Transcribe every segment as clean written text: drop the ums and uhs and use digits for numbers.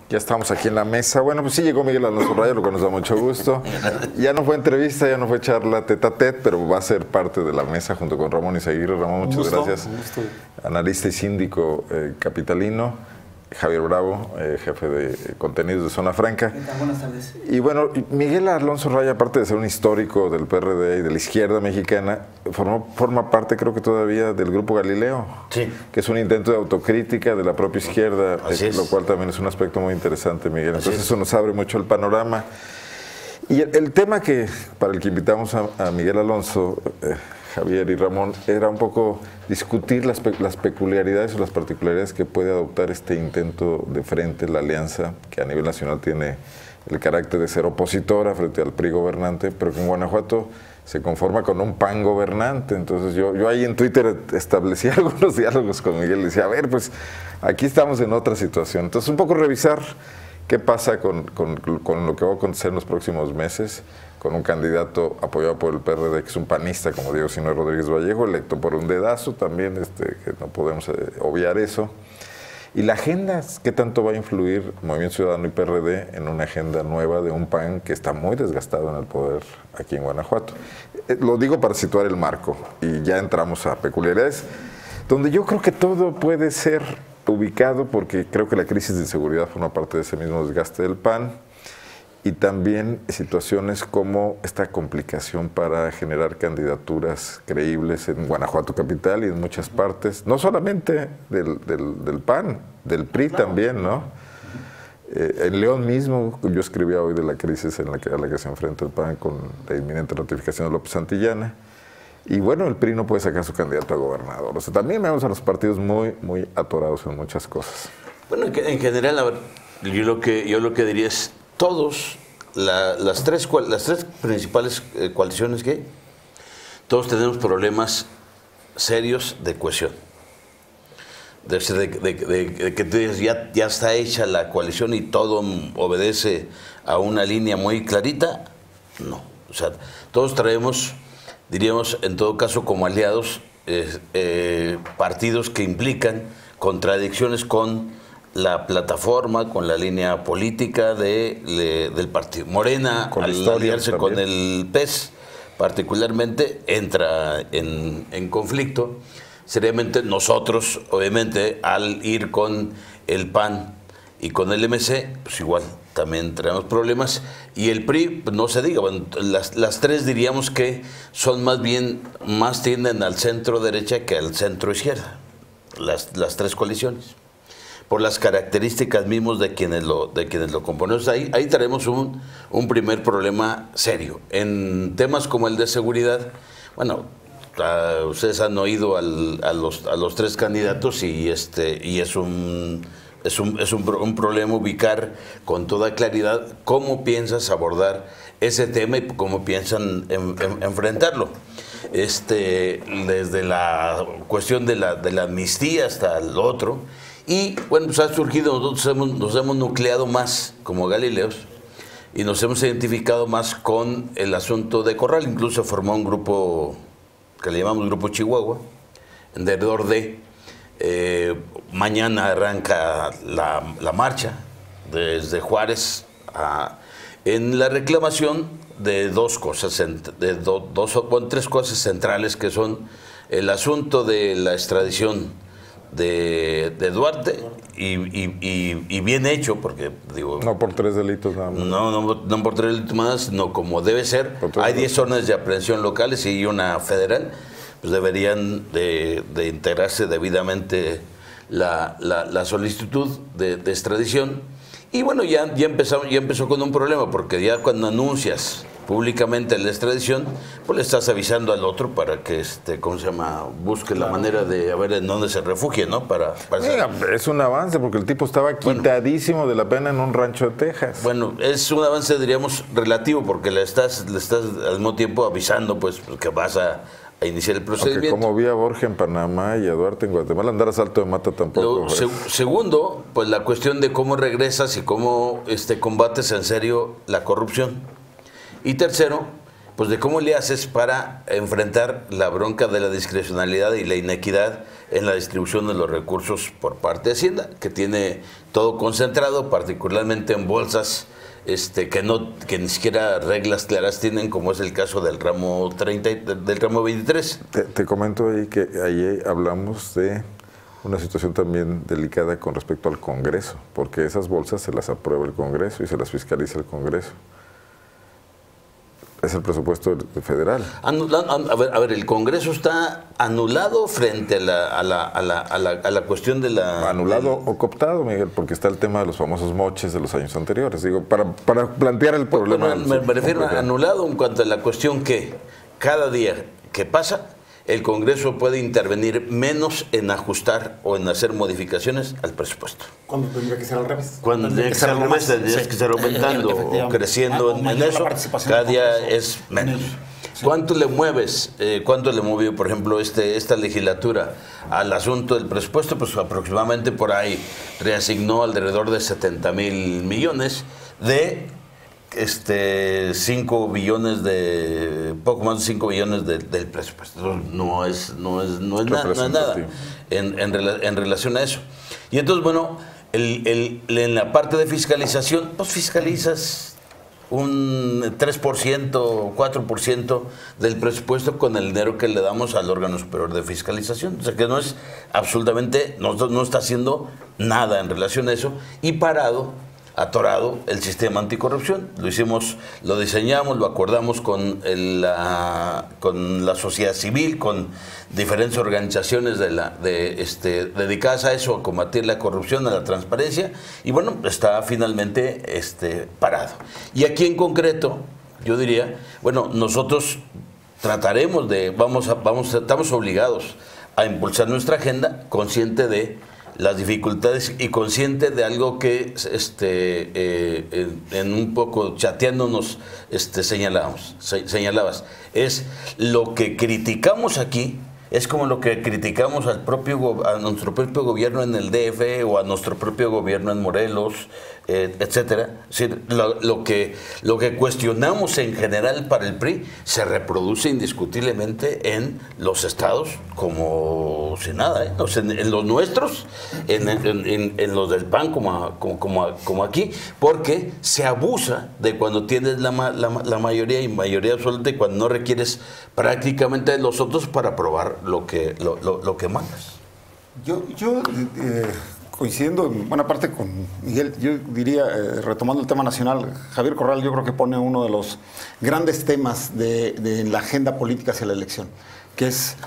Ya estamos aquí en la mesa. Bueno, pues sí llegó Miguel Alonso Raya, lo cual nos da mucho gusto. Ya no fue entrevista, ya no fue charla tete a tete, pero va a ser parte de la mesa junto con Ramón Izaguirre. Ramón, muchas gracias. Analista y síndico capitalino. Javier Bravo, jefe de contenidos de Zona Franca. Buenas tardes. Y bueno, Miguel Alonso Raya, aparte de ser un histórico del PRD y de la izquierda mexicana, forma parte, creo que todavía, del Grupo Galileo, sí, que es un intento de autocrítica de la propia izquierda, lo cual también es un aspecto muy interesante, Miguel. Entonces eso nos abre mucho el panorama. Y el tema para el que invitamos a Miguel Alonso, Javier y Ramón, era un poco discutir las peculiaridades o las particularidades que puede adoptar este intento de frente, la alianza, que a nivel nacional tiene el carácter de ser opositora frente al PRI gobernante, pero que en Guanajuato se conforma con un PAN gobernante. Entonces yo ahí en Twitter establecí algunos diálogos con Miguel y decía, a ver, pues aquí estamos en otra situación. Entonces un poco revisar qué pasa con lo que va a acontecer en los próximos meses, con un candidato apoyado por el PRD, que es un panista, como Diego Sinue Rodríguez Vallejo, electo por un dedazo también, que no podemos obviar eso. Y la agenda, ¿qué tanto va a influir Movimiento Ciudadano y PRD en una agenda nueva de un PAN que está muy desgastado en el poder aquí en Guanajuato? Lo digo para situar el marco, y ya entramos a peculiaridades, donde yo creo que todo puede ser ubicado, porque creo que la crisis de inseguridad forma parte de ese mismo desgaste del PAN, y también situaciones como esta complicación para generar candidaturas creíbles en Guanajuato capital y en muchas partes, no solamente del PAN, del PRI también, ¿no? En León mismo, yo escribía hoy de la crisis a la que se enfrenta el PAN con la inminente ratificación de López Santillana. Y bueno, el PRI no puede sacar su candidato a gobernador. O sea, también vemos a los partidos muy atorados en muchas cosas. Bueno, en general, a ver, yo lo que diría es, todos, las tres principales coaliciones que hay, todos tenemos problemas serios de cohesión. De que tú dices, ya está hecha la coalición y todo obedece a una línea muy clarita. No, o sea, todos traemos, diríamos, en todo caso, como aliados, partidos que implican contradicciones con la plataforma, con la línea política del partido. Morena, al aliarse con el PES, particularmente, entra en conflicto. Seriamente, nosotros, obviamente, al ir con el PAN y con el MC, pues igual, también tenemos problemas. Y el PRI, pues no se diga, bueno, las tres diríamos que son más tienden al centro derecha que al centro izquierda, las tres coaliciones, por las características mismas de quienes lo componen. Ahí tenemos un primer problema serio. En temas como el de seguridad, bueno, ustedes han oído a los tres candidatos y es un problema ubicar con toda claridad cómo piensas abordar ese tema y cómo piensan enfrentarlo. Desde la cuestión de la amnistía hasta el otro. Y bueno, pues ha surgido, nosotros nos hemos nucleado más como Galileos y nos hemos identificado más con el asunto de Corral. Incluso formó un grupo que le llamamos Grupo Chihuahua, alrededor de mañana arranca la marcha desde Juárez en la reclamación de dos cosas, tres cosas centrales, que son el asunto de la extradición de Duarte y bien hecho, porque digo, no por 3 delitos nada más. No por 3 delitos más, sino como debe ser. Hay 10 órdenes de aprehensión locales y una federal, pues deberían de integrarse debidamente la solicitud de extradición. Y bueno, ya empezó con un problema, porque ya cuando anuncias públicamente la extradición, pues le estás avisando al otro para que busque la manera de a ver en dónde se refugie, ¿no? Mira, es un avance, porque el tipo estaba quitadísimo de la pena en un rancho de Texas. Bueno, es un avance, diríamos, relativo, porque le estás al mismo tiempo avisando, pues, que vas a iniciar el procedimiento. Aunque como vi a Borja en Panamá y a Duarte en Guatemala, andar a salto de mata tampoco. Segundo, pues la cuestión de cómo regresas y cómo combates en serio la corrupción. Y tercero, pues de cómo le haces para enfrentar la bronca de la discrecionalidad y la inequidad en la distribución de los recursos por parte de Hacienda, que tiene todo concentrado, particularmente en bolsas que ni siquiera reglas claras tienen, como es el caso del ramo 30 del ramo 23. Te comento ahí que ahí hablamos de una situación también delicada con respecto al Congreso, porque esas bolsas se las aprueba el Congreso y se las fiscaliza el Congreso. Es el presupuesto federal. A ver, el Congreso está anulado frente a la cuestión de la... Anulado o cooptado, Miguel, porque está el tema de los famosos moches de los años anteriores. Digo, para plantear el problema... Bueno, me refiero a anulado en cuanto a la cuestión que cada día que pasa, el Congreso puede intervenir menos en ajustar o en hacer modificaciones al presupuesto. Cuando tendría que ser al revés. Cuando tendría que ser al revés, tendría que estar aumentando o creciendo en eso, cada día es menos. Sí. ¿Cuánto le mueves, cuánto le movió, por ejemplo, esta legislatura al asunto del presupuesto? Pues aproximadamente por ahí reasignó alrededor de 70,000 millones de 5 billones poco más de 5 billones del presupuesto. No es nada en relación a eso. Y entonces, bueno, en la parte de fiscalización, pues fiscalizas un 3%, 4% del presupuesto con el dinero que le damos al órgano superior de fiscalización. O sea que no es absolutamente, no está haciendo nada en relación a eso, y atorado el sistema anticorrupción. Lo diseñamos, lo acordamos con la sociedad civil, con diferentes organizaciones dedicadas a eso, a combatir la corrupción, a la transparencia, y bueno, está finalmente parado. Y aquí en concreto, yo diría, bueno, nosotros trataremos estamos obligados a impulsar nuestra agenda, consciente de las dificultades y consciente de algo que en un poco chateándonos señalabas. Es lo que criticamos aquí, es como lo que criticamos a nuestro propio gobierno en el DF o a nuestro propio gobierno en Morelos, etcétera. Es decir, lo que cuestionamos en general para el PRI se reproduce indiscutiblemente en los estados como si nada, ¿eh? O sea, en los nuestros, en los del PAN como aquí, porque se abusa de cuando tienes la mayoría y mayoría absoluta, y cuando no requieres prácticamente de los otros para aprobar lo que mandas. Yo coincidiendo en buena parte con Miguel, yo diría, retomando el tema nacional, Javier Corral yo creo que pone uno de los grandes temas de la agenda política hacia la elección, que es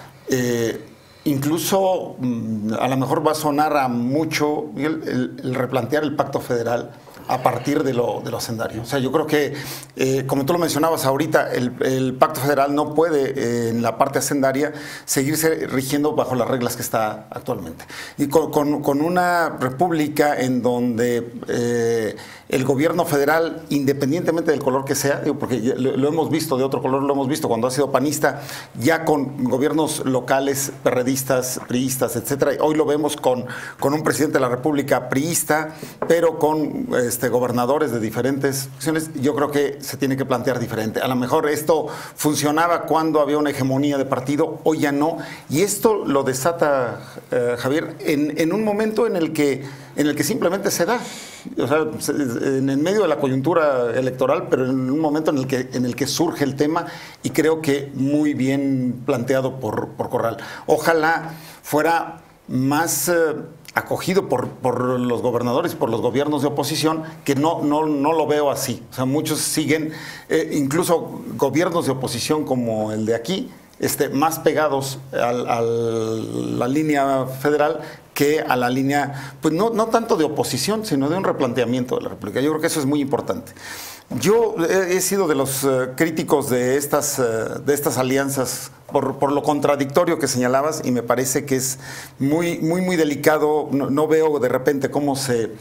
incluso, a lo mejor va a sonar a mucho, Miguel, el replantear el pacto federal a partir de lo hacendario. O sea, yo creo que, como tú lo mencionabas ahorita, el pacto federal no puede, en la parte hacendaria, seguirse rigiendo bajo las reglas que está actualmente. Y con una república en donde el gobierno federal, independientemente del color que sea, porque lo hemos visto, de otro color lo hemos visto cuando ha sido panista, ya con gobiernos locales, perredistas, priistas, etcétera. Hoy lo vemos con un presidente de la república priista, pero con gobernadores de diferentes secciones. Yo creo que se tiene que plantear diferente. A lo mejor esto funcionaba cuando había una hegemonía de partido, hoy ya no. Y esto lo desata, Javier, en un momento en el que simplemente se da. O sea, en el medio de la coyuntura electoral, pero en un momento en el que surge el tema, y creo que muy bien planteado por Corral. Ojalá fuera más acogido por los gobernadores, por los gobiernos de oposición, que no lo veo así. O sea, muchos siguen, incluso gobiernos de oposición como el de aquí, más pegados a la línea federal que a la línea, pues no tanto de oposición, sino de un replanteamiento de la República. Yo creo que eso es muy importante. Yo he sido de los críticos de estas alianzas por lo contradictorio que señalabas, y me parece que es muy delicado. No veo de repente cómo se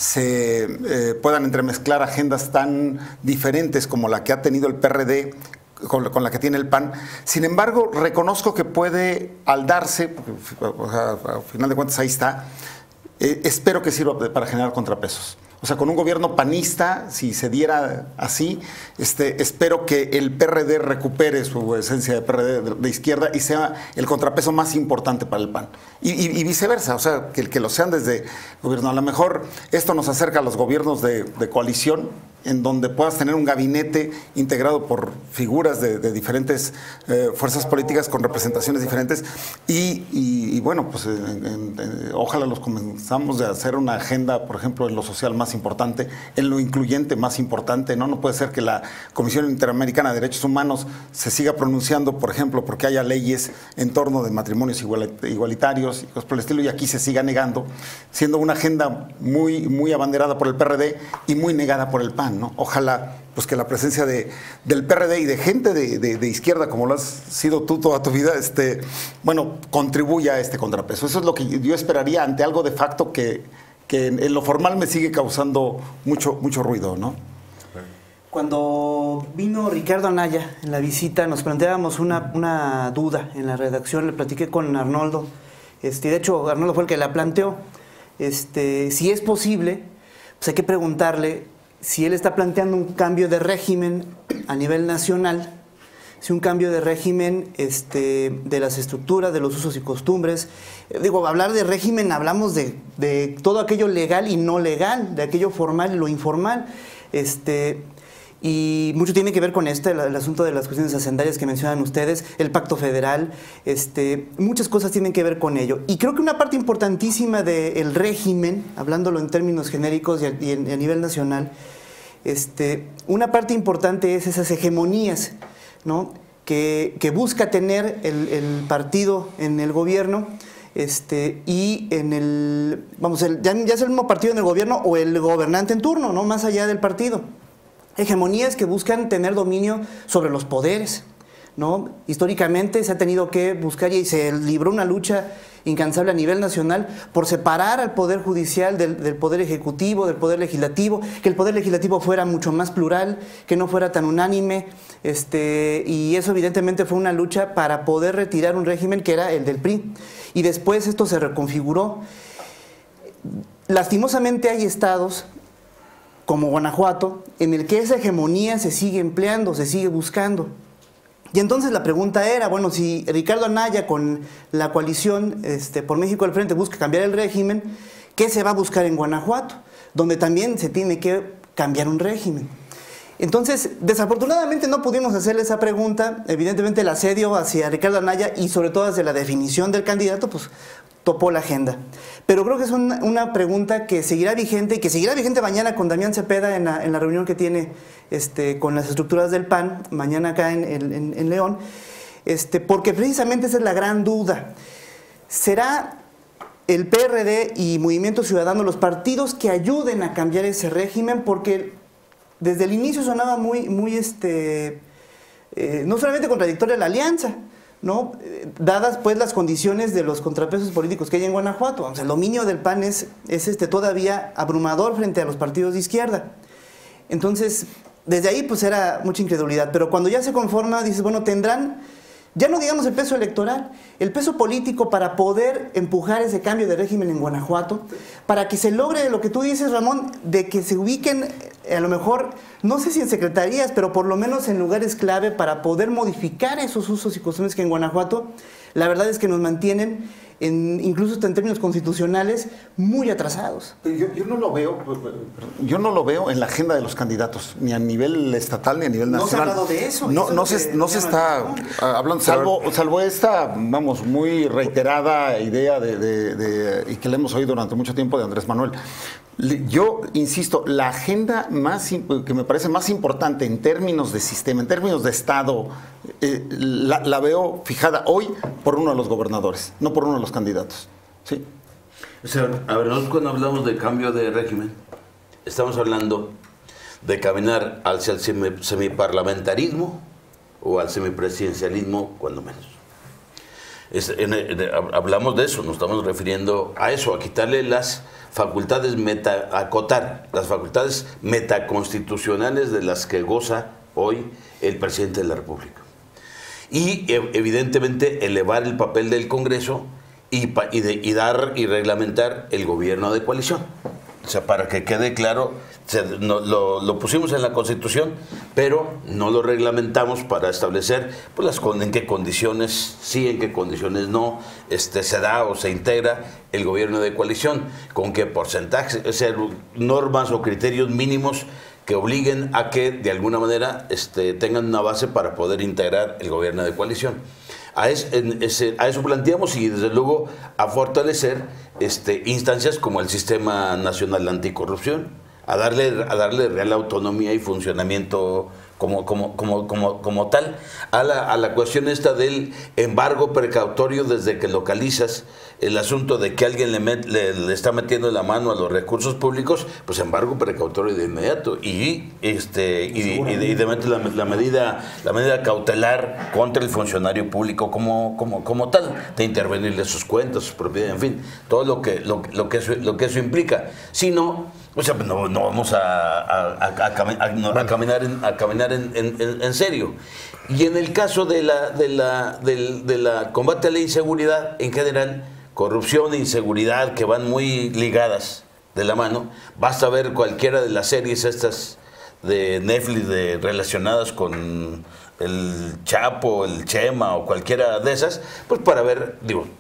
puedan entremezclar agendas tan diferentes como la que ha tenido el PRD con la que tiene el PAN. Sin embargo, reconozco que puede, al darse, porque, al final de cuentas ahí está, espero que sirva para generar contrapesos. O sea, con un gobierno panista, si se diera así, espero que el PRD recupere su esencia de PRD de izquierda y sea el contrapeso más importante para el PAN. Y viceversa, o sea, que lo sean desde el gobierno. A lo mejor esto nos acerca a los gobiernos de coalición, en donde puedas tener un gabinete integrado por figuras de diferentes fuerzas políticas con representaciones diferentes y bueno, pues ojalá los comenzamos de hacer una agenda, por ejemplo, en lo social más importante, en lo incluyente más importante, ¿no? No puede ser que la Comisión Interamericana de Derechos Humanos se siga pronunciando, por ejemplo, porque haya leyes en torno de matrimonios igualitarios y cosas por el estilo, y aquí se siga negando, siendo una agenda muy abanderada por el PRD y muy negada por el PAN, ¿no? Ojalá pues que la presencia del PRD y de gente de izquierda, como lo has sido tú toda tu vida, bueno, contribuya a este contrapeso. Eso es lo que yo esperaría ante algo de facto que en lo formal me sigue causando mucho ruido, ¿no? Cuando vino Ricardo Anaya en la visita, nos planteábamos una duda en la redacción. Le platiqué con Arnoldo. De hecho, Arnoldo fue el que la planteó. Si es posible, pues hay que preguntarle si él está planteando un cambio de régimen a nivel nacional, si un cambio de régimen de las estructuras, de los usos y costumbres. Digo, hablar de régimen, hablamos de todo aquello legal y no legal, de aquello formal y lo informal. Y mucho tiene que ver con el asunto de las cuestiones hacendarias que mencionan ustedes, el pacto federal, muchas cosas tienen que ver con ello. Y creo que una parte importantísima del régimen, hablándolo en términos genéricos y a nivel nacional, una parte importante es esas hegemonías, ¿no? que busca tener el partido en el gobierno, y en ya sea el mismo partido en el gobierno o el gobernante en turno, ¿no? Más allá del partido. Hegemonías que buscan tener dominio sobre los poderes, ¿no? Históricamente se ha tenido que buscar y se libró una lucha incansable a nivel nacional por separar al Poder Judicial del Poder Ejecutivo, del Poder Legislativo, que el Poder Legislativo fuera mucho más plural, que no fuera tan unánime, y eso evidentemente fue una lucha para poder retirar un régimen que era el del PRI. Y después esto se reconfiguró. Lastimosamente hay estados como Guanajuato, en el que esa hegemonía se sigue empleando, se sigue buscando. Y entonces la pregunta era, bueno, si Ricardo Anaya con la coalición por México al Frente busca cambiar el régimen, ¿qué se va a buscar en Guanajuato? Donde también se tiene que cambiar un régimen. Entonces, desafortunadamente no pudimos hacerle esa pregunta. Evidentemente el asedio hacia Ricardo Anaya y sobre todo hacia la definición del candidato, pues topó la agenda. Pero creo que es una pregunta que seguirá vigente y que seguirá vigente mañana con Damián Cepeda en la reunión que tiene con las estructuras del PAN, mañana acá en León, porque precisamente esa es la gran duda. ¿Será el PRD y Movimiento Ciudadano los partidos que ayuden a cambiar ese régimen? Porque desde el inicio sonaba muy no solamente contradictoria la alianza, ¿no? Dadas pues las condiciones de los contrapesos políticos que hay en Guanajuato. O sea, el dominio del PAN es todavía abrumador frente a los partidos de izquierda. Entonces, desde ahí pues era mucha incredulidad. Pero cuando ya se conforma, dices, bueno, tendrán, ya no digamos el peso electoral, el peso político para poder empujar ese cambio de régimen en Guanajuato, para que se logre lo que tú dices, Ramón, de que se ubiquen a lo mejor, no sé si en secretarías, pero por lo menos en lugares clave para poder modificar esos usos y costumbres que en Guanajuato, la verdad es que nos mantienen, incluso hasta en términos constitucionales, muy atrasados. Yo no lo veo en la agenda de los candidatos, ni a nivel estatal ni a nivel nacional. No se ha hablado de eso. No se está hablando, salvo esta, vamos, muy reiterada idea y que le hemos oído durante mucho tiempo de Andrés Manuel. Yo insisto, la agenda que me parece más importante en términos de sistema, en términos de Estado, la veo fijada hoy por uno de los gobernadores, no por uno de los candidatos. ¿Sí? O sea, a ver, nosotros cuando hablamos de cambio de régimen, estamos hablando de caminar hacia el semiparlamentarismo o al semipresidencialismo, cuando menos. Hablamos de eso, nos estamos refiriendo a eso, a quitarle las facultades acotar las facultades metaconstitucionales de las que goza hoy el presidente de la República. Y evidentemente elevar el papel del Congreso y dar y reglamentar el gobierno de coalición. O sea, para que quede claro, lo pusimos en la Constitución, pero no lo reglamentamos para establecer pues, en qué condiciones sí, en qué condiciones no se da o se integra el gobierno de coalición, con qué porcentaje, o sea, normas o criterios mínimos que obliguen a que de alguna manera tengan una base para poder integrar el gobierno de coalición. A eso planteamos y desde luego a fortalecer instancias como el Sistema Nacional Anticorrupción, a darle real autonomía y funcionamiento como tal, a la cuestión esta del embargo precautorio desde que localizas el asunto de que alguien le está metiendo la mano a los recursos públicos, pues embargo precautorio de inmediato y la medida cautelar contra el funcionario público como tal, de intervenirle sus cuentas, sus propiedades, en fin, todo lo que eso implica. Si no, o sea, no vamos a caminar en serio. Y en el caso del combate a la inseguridad en general, corrupción e inseguridad que van muy ligadas de la mano, basta ver cualquiera de las series estas de Netflix relacionadas con el Chapo, el Chema o cualquiera de esas, pues para ver,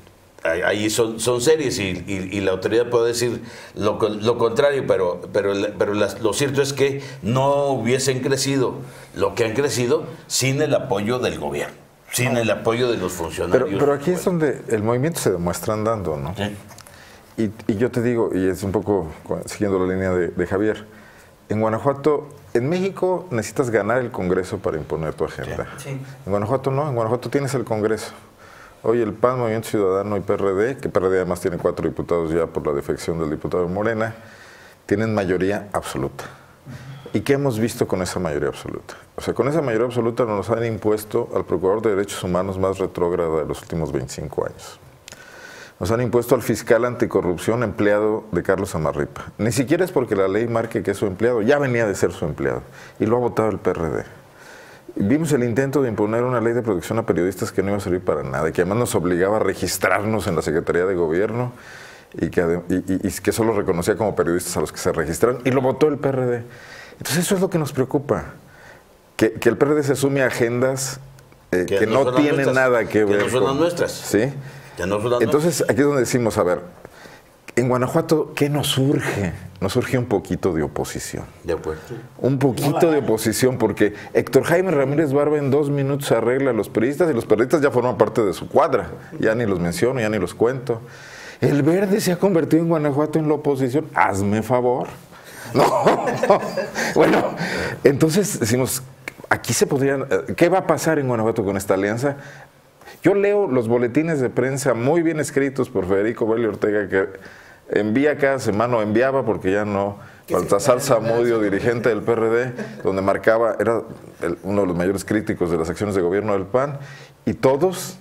ahí son series y la autoridad puede decir lo contrario, pero lo cierto es que no hubiesen crecido lo que han crecido sin el apoyo del gobierno, sin el apoyo de los funcionarios. Pero aquí es donde el movimiento se demuestra andando, ¿no? Sí. Y yo te digo, y es un poco siguiendo la línea de Javier, en Guanajuato, en México necesitas ganar el Congreso para imponer tu agenda. Sí. En Guanajuato no, en Guanajuato tienes el Congreso. Hoy el PAN, Movimiento Ciudadano y PRD, que PRD además tiene 4 diputados ya por la defección del diputado de Morena, tienen mayoría absoluta. ¿Y qué hemos visto con esa mayoría absoluta? O sea, con esa mayoría absoluta nos han impuesto al Procurador de Derechos Humanos más retrógrado de los últimos 25 años. Nos han impuesto al fiscal anticorrupción empleado de Carlos Amarripa. Ni siquiera es porque la ley marque que es su empleado, ya venía de ser su empleado. Y lo ha votado el PRD. Vimos el intento de imponer una ley de protección a periodistas que no iba a servir para nada, y que además nos obligaba a registrarnos en la Secretaría de Gobierno y que solo reconocía como periodistas a los que se registraron, y lo votó el PRD. Entonces eso es lo que nos preocupa, que el PRD se sume a agendas que no tienen nada que ver. Que no son las nuestras. ¿Sí? Que no son las Entonces aquí es donde decimos, a ver, en Guanajuato, ¿qué nos surge? Nos surge un poquito de oposición. De acuerdo. Un poquito de oposición, porque Héctor Jaime Ramírez Barba en 2 minutos arregla a los periodistas, y los periodistas ya forman parte de su cuadra. Ya ni los menciono, ya ni los cuento. El Verde se ha convertido en Guanajuato en la oposición. Hazme favor. No. Bueno, entonces decimos, aquí se podrían... ¿Qué va a pasar en Guanajuato con esta alianza? Yo leo los boletines de prensa muy bien escritos por Federico Belli Ortega, que envía cada semana, o enviaba porque ya no, Baltasar Zamudio, dirigente del PRD, donde marcaba, era uno de los mayores críticos de las acciones de gobierno del PAN, y todos,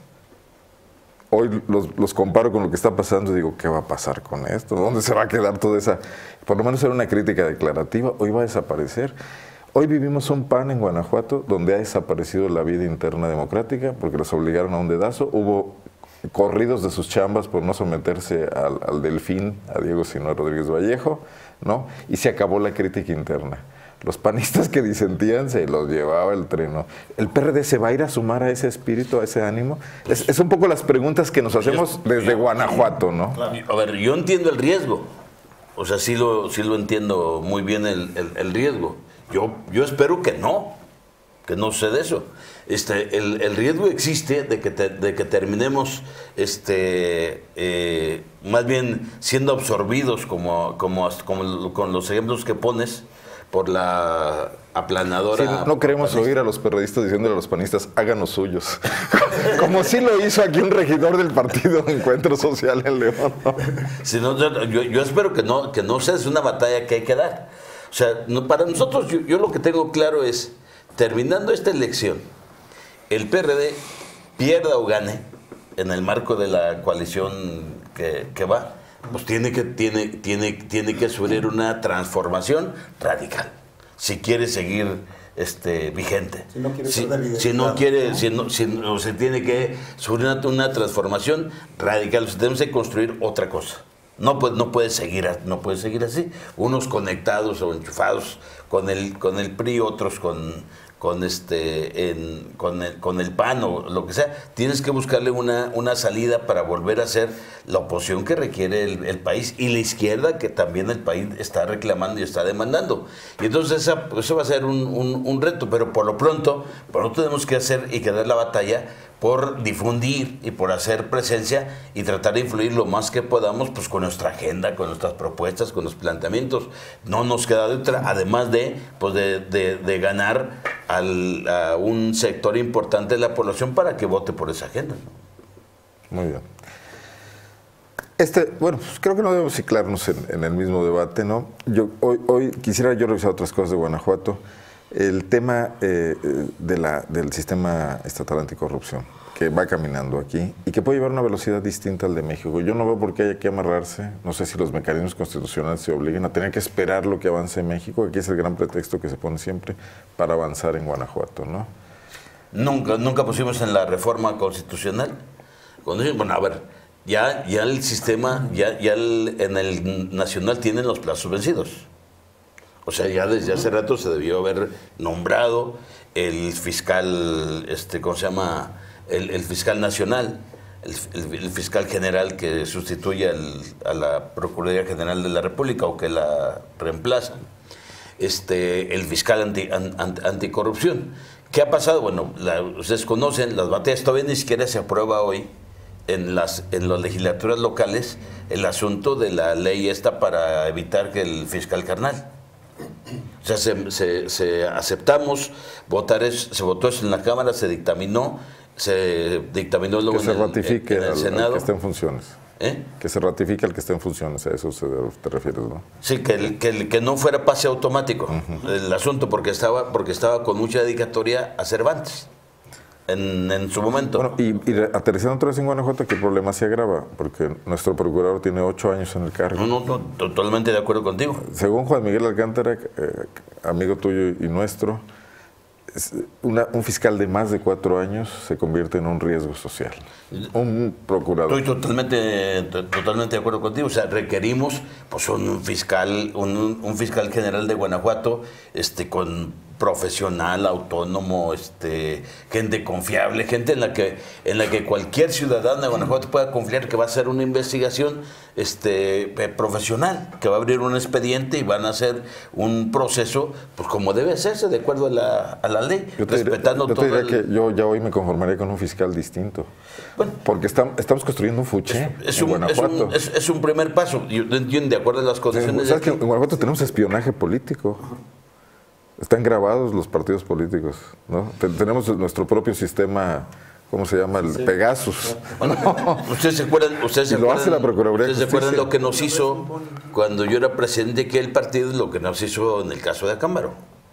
hoy los comparo con lo que está pasando y digo, ¿qué va a pasar con esto? ¿Dónde se va a quedar toda esa? Por lo menos era una crítica declarativa, hoy va a desaparecer. Hoy vivimos un PAN en Guanajuato donde ha desaparecido la vida interna democrática porque los obligaron a un dedazo. Hubo corridos de sus chambas por no someterse al Delfín, a Diego Sinue Rodríguez Vallejo, ¿no? Y se acabó la crítica interna. Los panistas que disentían se los llevaba el tren, ¿no? ¿El PRD se va a ir a sumar a ese espíritu, a ese ánimo? Es un poco las preguntas que nos hacemos desde Guanajuato, ¿no? A ver, yo entiendo el riesgo. O sea, sí lo entiendo muy bien el riesgo. Yo espero que no suceda eso. El riesgo existe de que terminemos más bien siendo absorbidos como con los ejemplos que pones por la aplanadora. Sí, no queremos oír a los periodistas diciéndole a los panistas, háganos suyos. Como sí lo hizo aquí un regidor del partido Encuentro Social en León. Sí, no, yo espero que no sea una batalla que hay que dar. O sea, para nosotros, yo lo que tengo claro es, terminando esta elección, el PRD pierda o gane en el marco de la coalición que va, pues tiene que sufrir una transformación radical si quiere seguir vigente. Si no quiere se tiene que sufrir una transformación radical. Tenemos que construir otra cosa. No puede seguir así. Unos conectados o enchufados con el PRI, otros con el PAN o lo que sea. Tienes que buscarle una salida para volver a ser la oposición que requiere el país y la izquierda que también el país está reclamando y está demandando. Y entonces eso va a ser un reto, pero por lo pronto tenemos que hacer y que dar la batalla por difundir y por hacer presencia y tratar de influir lo más que podamos, pues con nuestra agenda, con nuestras propuestas, con los planteamientos. No nos queda de otra, además de ganar a un sector importante de la población para que vote por esa agenda, ¿no? Muy bien. Bueno, pues creo que no debemos ciclarnos en el mismo debate, ¿no? Hoy quisiera yo revisar otras cosas de Guanajuato. El tema del sistema estatal anticorrupción, que va caminando aquí y que puede llevar una velocidad distinta al de México. Yo no veo por qué haya que amarrarse, no sé si los mecanismos constitucionales se obliguen a tener que esperar lo que avance en México. Aquí es el gran pretexto que se pone siempre para avanzar en Guanajuato, ¿no? Nunca pusimos en la reforma constitucional. Bueno, a ver, ya el sistema, en el nacional tienen los plazos vencidos. O sea, ya desde hace rato se debió haber nombrado el fiscal, ¿cómo se llama? El fiscal nacional, el fiscal general que sustituye a la Procuraduría General de la República o que la reemplaza, el fiscal anticorrupción. ¿Qué ha pasado? Bueno, ustedes conocen, las batallas todavía ni siquiera se aprueba hoy en las legislaturas locales el asunto de la ley esta para evitar que el fiscal carnal. O sea, aceptamos votar, se votó eso en la Cámara, se dictaminó luego que se ratifique en el Senado. Al que esté en funciones. Que se ratifique al que esté en funciones, a eso te refieres, ¿no? Sí, que no fuera pase automático el asunto, porque estaba con mucha dedicatoria a Cervantes en su momento. Bueno, y aterrizando otra vez en Guanajuato, ¿qué problema se agrava? Porque nuestro procurador tiene 8 años en el cargo. No, totalmente de acuerdo contigo. Según Juan Miguel Alcántara, amigo tuyo y nuestro, un fiscal de más de 4 años se convierte en un riesgo social. Un procurador. Estoy totalmente de acuerdo contigo. O sea, requerimos pues un fiscal general de Guanajuato con profesional, autónomo, gente confiable, gente en la que cualquier ciudadano de Guanajuato pueda confiar que va a hacer una investigación profesional, que va a abrir un expediente y van a hacer un proceso pues como debe hacerse, de acuerdo a la ley, respetando todo. Yo te diría que yo ya hoy me conformaría con un fiscal distinto. Bueno, porque estamos construyendo un fuché en Guanajuato. Es un primer paso. Yo entiendo, de acuerdo a las condiciones. ¿Sabes que en Guanajuato tenemos espionaje político? Están grabados los partidos políticos, ¿no? Tenemos nuestro propio sistema, ¿cómo se llama? El Pegasus. Bueno, ¿Ustedes se acuerdan? Lo hace la Procuraduría de Justicia. ¿Ustedes se acuerdan lo que nos hizo cuando yo era presidente de aquel partido, lo que nos hizo en el caso de Acámbaro?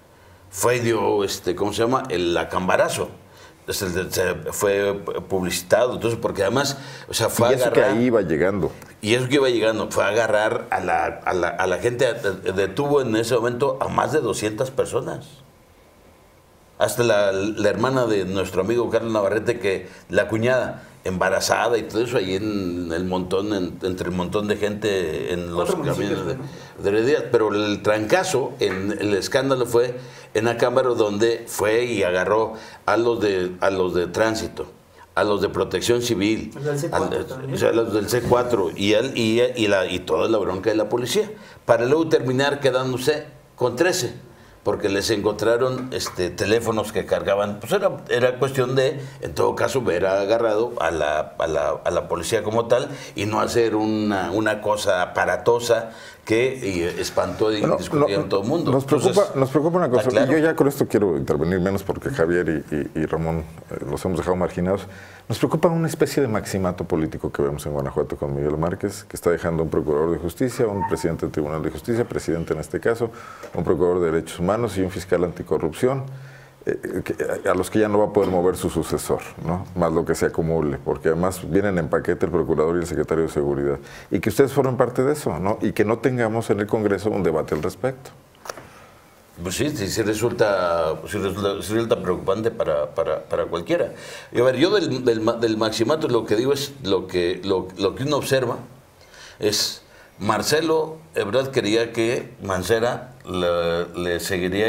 ¿Cómo se llama? El acambarazo. Fue publicitado, entonces, porque además, o sea, fue y eso que ahí iba llegando. Y eso que iba llegando, fue a agarrar a la gente, detuvo en ese momento a más de 200 personas. Hasta la hermana de nuestro amigo Carlos Navarrete, que la cuñada, embarazada y todo eso, ahí en el montón, entre el montón de gente en los caminos de Heredia. Pero el trancazo, el escándalo fue en Acámbaro, donde fue y agarró a los de tránsito, a los de protección civil, a los del C4 y toda la bronca de la policía, para luego terminar quedándose con 13. Porque les encontraron teléfonos que cargaban, pues era cuestión de, en todo caso, haber agarrado a la policía como tal y no hacer una cosa aparatosa que espantó y discutía en todo el mundo. Nos preocupa una cosa, claro. Y yo ya con esto quiero intervenir menos porque Javier y Ramón los hemos dejado marginados. Nos preocupa una especie de maximato político que vemos en Guanajuato con Miguel Márquez, que está dejando un procurador de justicia, un presidente del Tribunal de Justicia, presidente en este caso, un procurador de derechos humanos y un fiscal anticorrupción, a los que ya no va a poder mover su sucesor, ¿no? Más lo que se acumule, porque además vienen en paquete el procurador y el secretario de Seguridad. Y que ustedes formen parte de eso, ¿no? Y que no tengamos en el Congreso un debate al respecto. Pues sí resulta preocupante para cualquiera. Y a ver, yo del maximato lo que digo es lo que uno observa es Marcelo Ebrard quería que Mancera le seguiría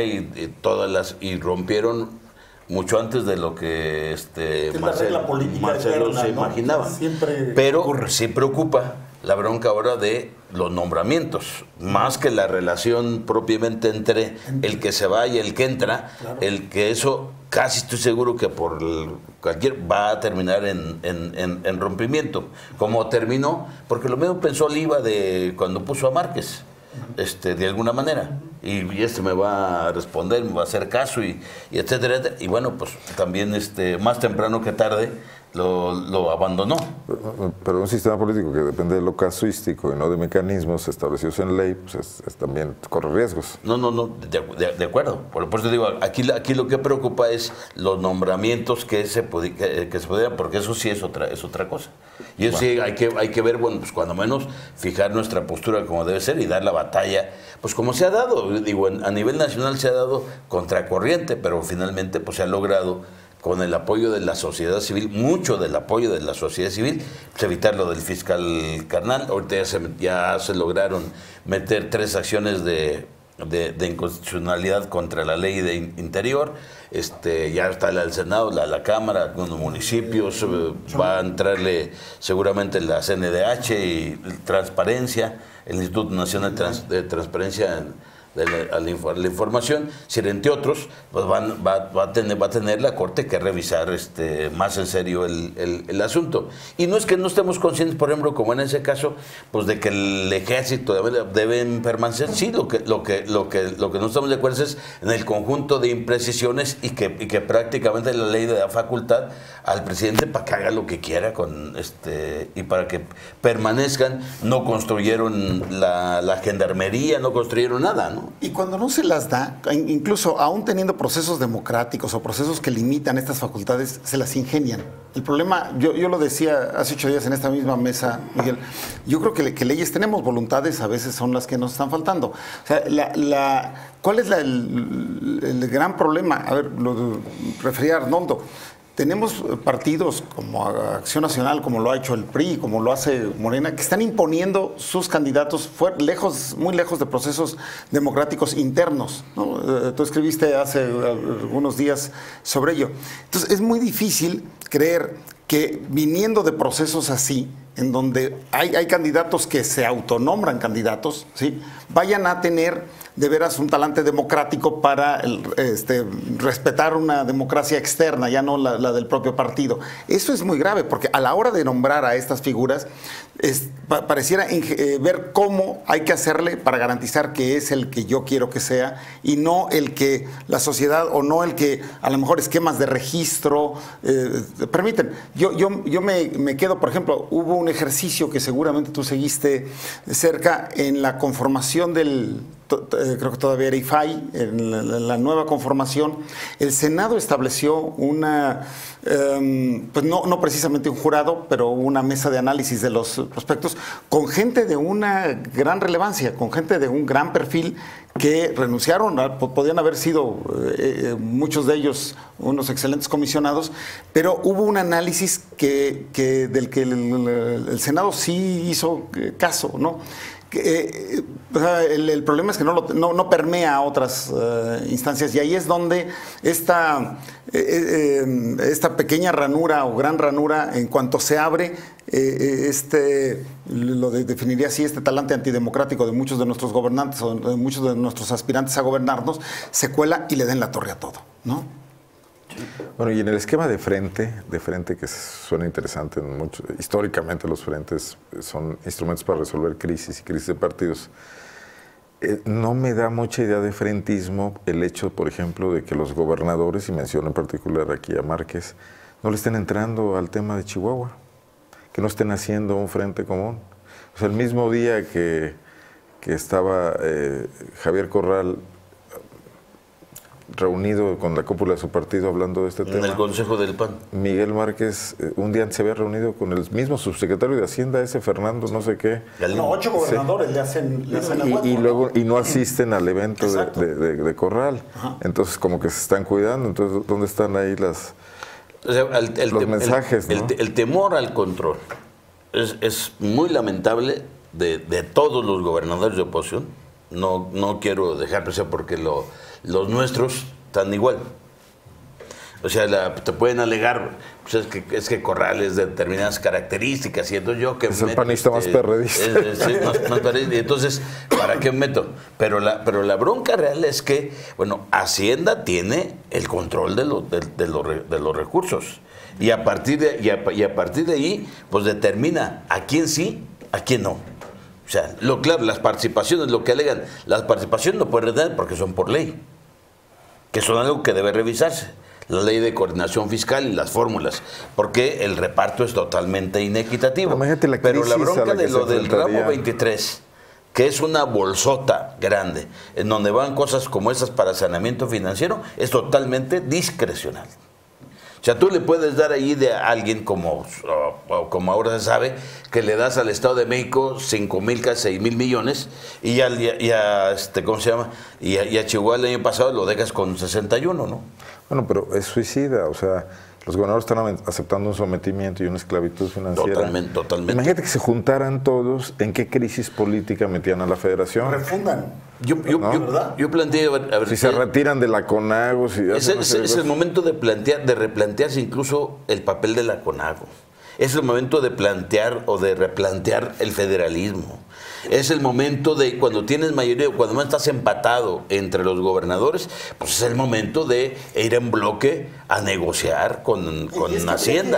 y rompieron mucho antes de lo que Marcelo se imaginaba. Pero sí preocupa la bronca ahora de los nombramientos, más que la relación propiamente entre el que se va y el que entra, el que eso casi estoy seguro que por cualquier va a terminar en rompimiento, como terminó, porque lo mismo pensó Oliva de cuando puso a Márquez, de alguna manera, y me va a responder, me va a hacer caso y etcétera, etcétera. Y bueno, pues también más temprano que tarde lo abandonó. Pero un sistema político que depende de lo casuístico y no de mecanismos establecidos en ley, pues también corre riesgos. No, de acuerdo. Por eso digo, aquí lo que preocupa es los nombramientos que se podrían, porque eso sí es otra cosa. Y eso sí hay que ver, bueno, pues cuando menos fijar nuestra postura como debe ser y dar la batalla, pues como se ha dado. Digo, a nivel nacional se ha dado contracorriente, pero finalmente pues se ha logrado con el apoyo de la sociedad civil, mucho del apoyo de la sociedad civil, pues evitar lo del fiscal carnal. Ahorita ya se lograron meter 3 acciones de inconstitucionalidad contra la ley de interior. Ya está la del Senado, la Cámara, algunos municipios, va a entrarle seguramente la CNDH y Transparencia, el Instituto Nacional de Transparencia a la información, si entre otros, pues va a tener la Corte que revisar más en serio el asunto. Y no es que no estemos conscientes, por ejemplo, como en ese caso, pues de que el ejército deben permanecer. Sí, lo que no estamos de acuerdo es en el conjunto de imprecisiones y que prácticamente la ley le da facultad al presidente para que haga lo que quiera y para que permanezcan. No construyeron la gendarmería, no construyeron nada, ¿no? Y cuando no se las da, incluso aún teniendo procesos democráticos o procesos que limitan estas facultades, se las ingenian. El problema, yo lo decía hace 8 días en esta misma mesa, Miguel, yo creo que leyes tenemos, voluntades a veces son las que nos están faltando. O sea, ¿cuál es el gran problema? A ver, lo refería a Arnoldo. Tenemos partidos como Acción Nacional, como lo ha hecho el PRI, como lo hace Morena, que están imponiendo sus candidatos muy lejos de procesos democráticos internos, ¿no? Tú escribiste hace algunos días sobre ello. Entonces, es muy difícil creer que viniendo de procesos así, en donde hay candidatos que se autonombran candidatos, ¿sí?, vayan a tener de veras un talante democrático para respetar una democracia externa, ya no la del propio partido. Eso es muy grave, porque a la hora de nombrar a estas figuras, pareciera ver cómo hay que hacerle para garantizar que es el que yo quiero que sea, y no el que la sociedad, o no el que a lo mejor esquemas de registro permiten. Yo me quedo, por ejemplo, hubo un ejercicio que seguramente tú seguiste cerca en la conformación creo que todavía era IFAI, en la nueva conformación. El Senado estableció pues no precisamente un jurado, pero una mesa de análisis de los prospectos con gente de una gran relevancia, con gente de un gran perfil que renunciaron, podían haber sido muchos de ellos unos excelentes comisionados, pero hubo un análisis del que el Senado sí hizo caso, ¿no? El problema es que no permea a otras instancias, y ahí es donde esta pequeña ranura o gran ranura, en cuanto se abre, definiría así, este talante antidemocrático de muchos de nuestros gobernantes o de muchos de nuestros aspirantes a gobernarnos, se cuela y le den la torre a todo, ¿no? Bueno, y en el esquema de frente que suena interesante, históricamente los frentes son instrumentos para resolver crisis y crisis de partidos. No me da mucha idea de frentismo el hecho, por ejemplo, de que los gobernadores, y menciono en particular aquí a Márquez, no le estén entrando al tema de Chihuahua, que no estén haciendo un frente común. O sea, el mismo día que estaba Javier Corral reunido con la cúpula de su partido hablando de este tema. En el Consejo del PAN. Miguel Márquez un día se había reunido con el mismo subsecretario de Hacienda, Fernando no sé qué. No, 8 gobernadores le hacen y no asisten al evento de Corral. Ajá. Entonces como que se están cuidando. Entonces, ¿dónde están ahí los mensajes? El temor al control es muy lamentable de todos los gobernadores de oposición. No quiero dejar presión porque los nuestros están igual. O sea, te pueden alegar, pues es que Corral es de determinadas características, y entonces yo que es el panista más perredista. Más perredista. Entonces, ¿para qué me meto? Pero la bronca real es que, bueno, Hacienda tiene el control de los recursos. Y a partir de ahí, pues determina a quién sí, a quién no. O sea, claro, las participaciones, lo que alegan, las participaciones no pueden retener porque son por ley, que son algo que debe revisarse. La ley de coordinación fiscal y las fórmulas, porque el reparto es totalmente inequitativo. Pero la bronca de lo del ramo 23, que es una bolsota grande, en donde van cosas como esas para saneamiento financiero, es totalmente discrecional. O sea, tú le puedes dar ahí de alguien, como ahora se sabe, que le das al Estado de México 5,000, casi 6,000 millones, y ¿cómo se llama? Y a Chihuahua el año pasado lo dejas con 61, ¿no? Bueno, pero es suicida, o sea, los gobernadores están aceptando un sometimiento y una esclavitud financiera. Totalmente. Imagínate que se juntaran todos, ¿en qué crisis política metían a la federación? Refundan. Yo planteé... si se retiran de la CONAGO... Es el momento de replantearse incluso el papel de la CONAGO. Es el momento de plantear o de replantear el federalismo. Es el momento de, cuando tienes mayoría, cuando no estás empatado entre los gobernadores, pues es el momento de ir en bloque a negociar con Hacienda.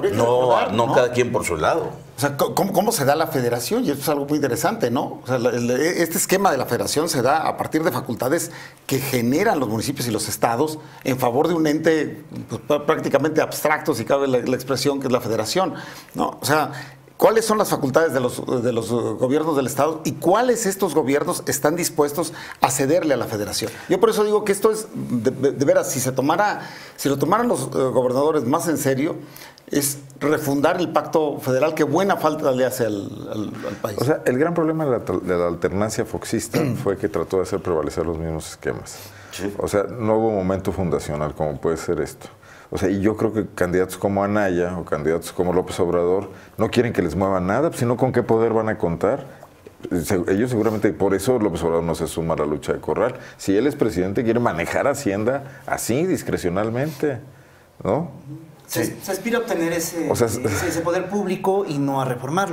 No cada quien por su lado. O sea, ¿cómo se da la federación? Y esto es algo muy interesante, ¿no? O sea, este esquema de la federación se da a partir de facultades que generan los municipios y los estados en favor de un ente pues, prácticamente abstracto, si cabe la expresión, que es la federación, ¿no? O sea, ¿cuáles son las facultades de los gobiernos del Estado y cuáles estos gobiernos están dispuestos a cederle a la federación? Yo por eso digo que esto es, de veras, si lo tomaran los gobernadores más en serio, es refundar el pacto federal que buena falta le hace al país. O sea, el gran problema de la alternancia foxista fue que trató de hacer prevalecer los mismos esquemas. Sí. O sea, no hubo momento fundacional como puede ser esto. O sea, y yo creo que candidatos como Anaya o candidatos como López Obrador no quieren que les mueva nada, sino con qué poder van a contar. Ellos seguramente, por eso López Obrador no se suma a la lucha de Corral. Si él es presidente, quiere manejar Hacienda así, discrecionalmente, ¿no? Se aspira a obtener ese poder público y no a reformarlo.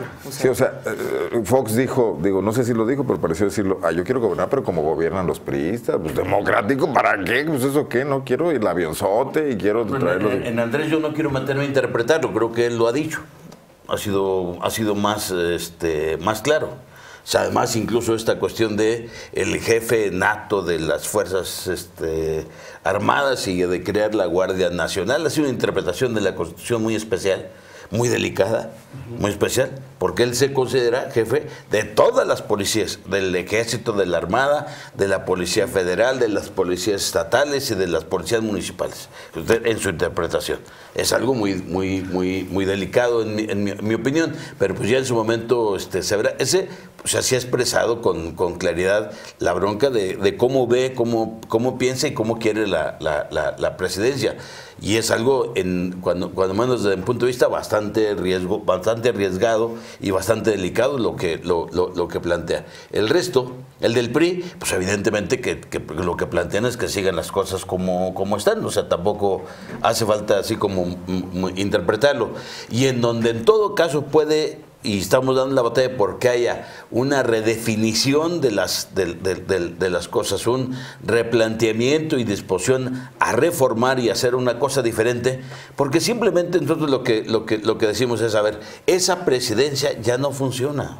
Fox dijo, no sé si lo dijo, pero pareció decirlo, yo quiero gobernar, pero como gobiernan los priistas, pues democrático, ¿para qué? Pues eso qué, no quiero el avionzote y quiero traerlo. En Andrés yo no quiero meterme a interpretarlo, creo que él lo ha dicho. Ha sido más claro. O sea, además, incluso esta cuestión de el jefe nato de las Fuerzas Armadas y de crear la Guardia Nacional ha sido una interpretación de la Constitución muy especial, muy delicada, muy especial, porque él se considera jefe de todas las policías, del Ejército, de la Armada, de la Policía Federal, de las policías estatales y de las policías municipales, en su interpretación. Es algo muy delicado en mi opinión, pero pues ya en su momento se verá. Se ha expresado con claridad la bronca de cómo ve, cómo piensa y cómo quiere la presidencia. Y es algo, cuando menos desde mi punto de vista, bastante arriesgado y bastante delicado lo que plantea. El resto, el del PRI, pues evidentemente que lo que plantean es que sigan las cosas como están. O sea, tampoco hace falta así como interpretarlo. Y en donde en todo caso puede... Y estamos dando la batalla porque haya una redefinición de las cosas, un replanteamiento y disposición a reformar y hacer una cosa diferente, porque simplemente nosotros lo que decimos es, a ver, esa presidencia ya no funciona.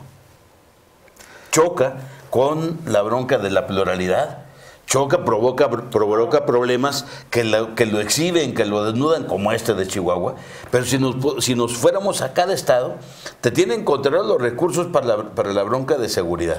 Choca con la bronca de la pluralidad, provoca problemas que lo exhiben, que lo desnudan, como este de Chihuahua. Pero si nos fuéramos a cada estado, te tienen controlados los recursos para la bronca de seguridad.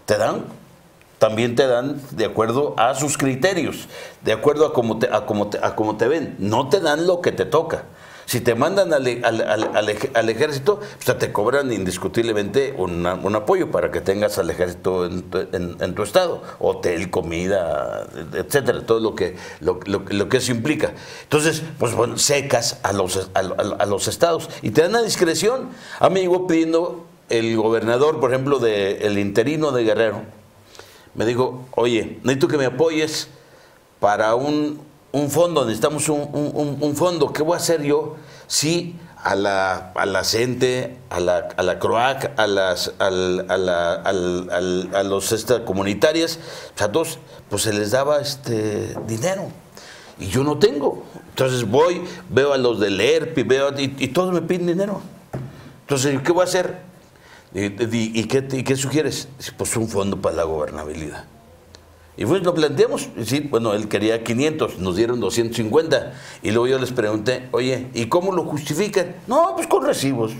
También te dan de acuerdo a sus criterios, de acuerdo a cómo te ven. No te dan lo que te toca. Si te mandan al ejército, pues te cobran indiscutiblemente un apoyo para que tengas al ejército en tu estado, hotel, comida, etcétera, todo lo que eso implica. Entonces, pues secas a los estados y te dan a discreción. A mí me llegó pidiendo el gobernador, por ejemplo, el interino de Guerrero, me dijo, oye, necesito que me apoyes para un fondo, necesitamos un fondo. ¿Qué voy a hacer yo si a la CENTE, a la CROAC, a los comunitarias, a todos, pues se les daba dinero? Y yo no tengo. Entonces voy, veo a los del ERP, y todos me piden dinero. Entonces, ¿qué voy a hacer? ¿Y qué sugieres? Pues un fondo para la gobernabilidad. Y pues lo planteamos. Sí, bueno, él quería 500, nos dieron 250. Y luego yo les pregunté, oye, ¿y cómo lo justifican? No, pues con recibos.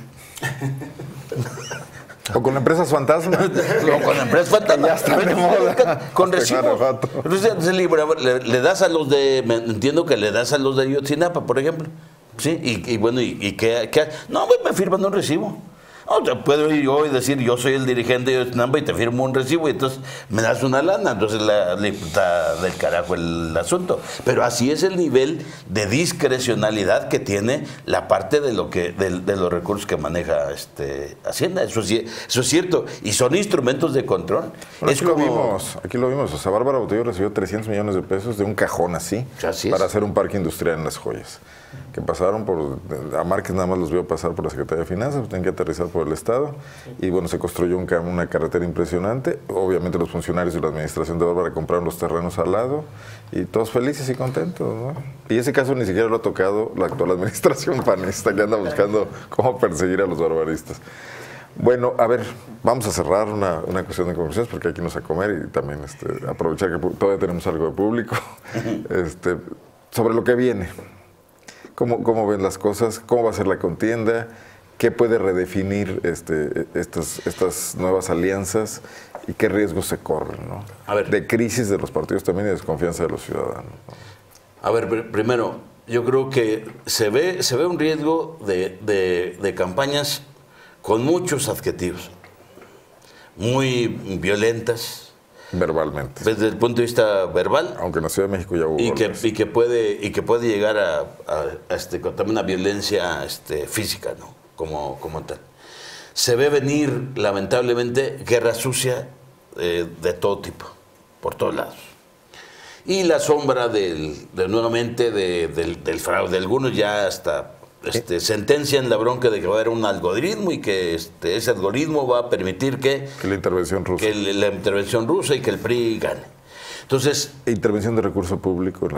O con empresas fantasma. O con empresas fantasma. Ya está de moda. Con recibos. Entonces le das a los entiendo que le das a los de Ayotzinapa, por ejemplo. Sí, y bueno, ¿y qué? No, pues me firman un recibo. O sea, puedo ir yo y decir, yo soy el dirigente de Ayotzinapa y te firmo un recibo y entonces me das una lana. Entonces está del carajo el asunto. Pero así es el nivel de discrecionalidad que tiene la parte de los recursos que maneja Hacienda. Eso es cierto. Y son instrumentos de control. Bueno, aquí lo vimos. O sea, Bárbara Botello recibió 300 millones de pesos de un cajón así para hacer un parque industrial en Las Joyas. Que pasaron a Márquez nada más los vio pasar por la Secretaría de Finanzas, tenían que aterrizar por el Estado, y bueno, se construyó una carretera impresionante. Obviamente los funcionarios de la administración de Bárbara compraron los terrenos al lado, y todos felices y contentos, ¿no? Y ese caso ni siquiera lo ha tocado la actual administración panista, que anda buscando cómo perseguir a los barbaristas. Bueno, a ver, vamos a cerrar una cuestión de conversaciones, porque hay que irnos a comer y también aprovechar que todavía tenemos algo de público. Sobre lo que viene. ¿Cómo ven las cosas? ¿Cómo va a ser la contienda? ¿Qué puede redefinir estas nuevas alianzas? ¿Y qué riesgos se corren, ¿no? A ver, de crisis de los partidos también y de desconfianza de los ciudadanos, ¿no? A ver, primero, yo creo que se ve un riesgo de campañas con muchos adjetivos, muy violentas. Verbalmente. Desde el punto de vista verbal. Aunque en la Ciudad de México ya hubo golpes. Y que puede llegar a también una violencia física, ¿no? Como tal. Se ve venir, lamentablemente, guerra sucia de todo tipo, por todos lados. Y la sombra nuevamente del fraude. Algunos ya hasta sentencian la bronca de que va a haber un algoritmo y que ese algoritmo va a permitir que la intervención rusa. La intervención rusa y que el PRI gane. Entonces, intervención de recursos públicos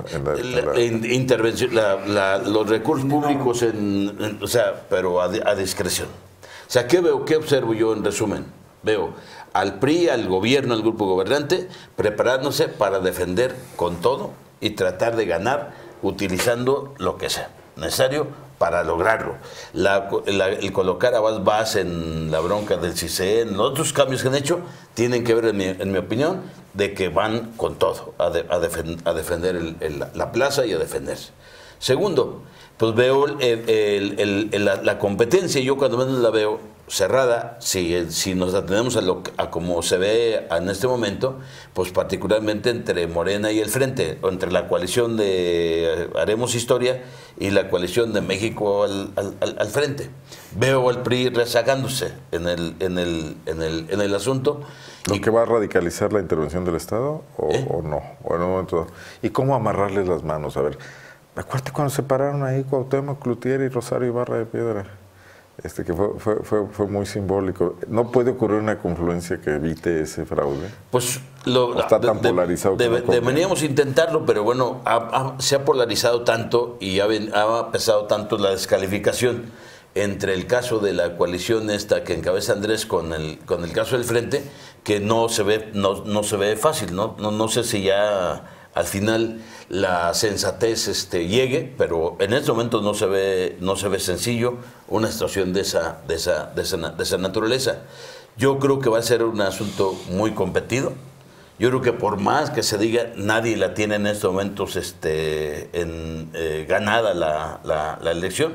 los recursos públicos pero a discreción. O sea, ¿qué observo yo en resumen? Veo al PRI, al gobierno, al grupo gobernante, preparándose para defender con todo y tratar de ganar utilizando lo que sea necesario para lograrlo. El colocar a Vaz en la bronca del CICE, los otros cambios que han hecho, tienen que ver, en mi opinión, de que van con todo a defender la plaza y a defenderse. Segundo, pues veo la competencia, y yo cuando menos la veo cerrada, si nos atenemos a como se ve en este momento, pues particularmente entre Morena y el Frente, o entre la coalición de Haremos Historia y la coalición de México al Frente. Veo al PRI rezagándose en el asunto. ¿Lo que va a radicalizar la intervención del Estado o no? O en un momento, ¿y cómo amarrarles las manos? A ver, acuérdate cuando se pararon ahí Cuauhtémoc Cloutier y Rosario Ibarra de Piedra. Que fue muy simbólico. ¿No puede ocurrir una confluencia que evite ese fraude? Pues está tan polarizado. Deberíamos intentarlo, pero bueno, se ha polarizado tanto y ha pesado tanto la descalificación entre el caso de la coalición que encabeza Andrés con el caso del Frente, que no se ve fácil, no sé si ya al final la sensatez llegue, pero en este momento no se ve sencillo una situación de esa naturaleza. Yo creo que va a ser un asunto muy competido. Yo creo que por más que se diga, nadie la tiene en estos momentos ganada la elección.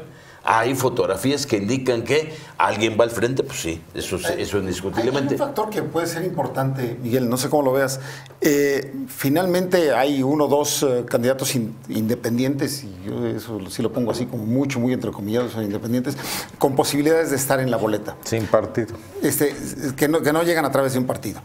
hay fotografías que indican que alguien va al frente, pues sí, eso indiscutiblemente. Hay un factor que puede ser importante, Miguel, no sé cómo lo veas. Finalmente hay 1 o 2 candidatos independientes, y yo eso sí lo pongo así como muy entrecomillado, son independientes, con posibilidades de estar en la boleta. Sin partido. Que no llegan a través de un partido.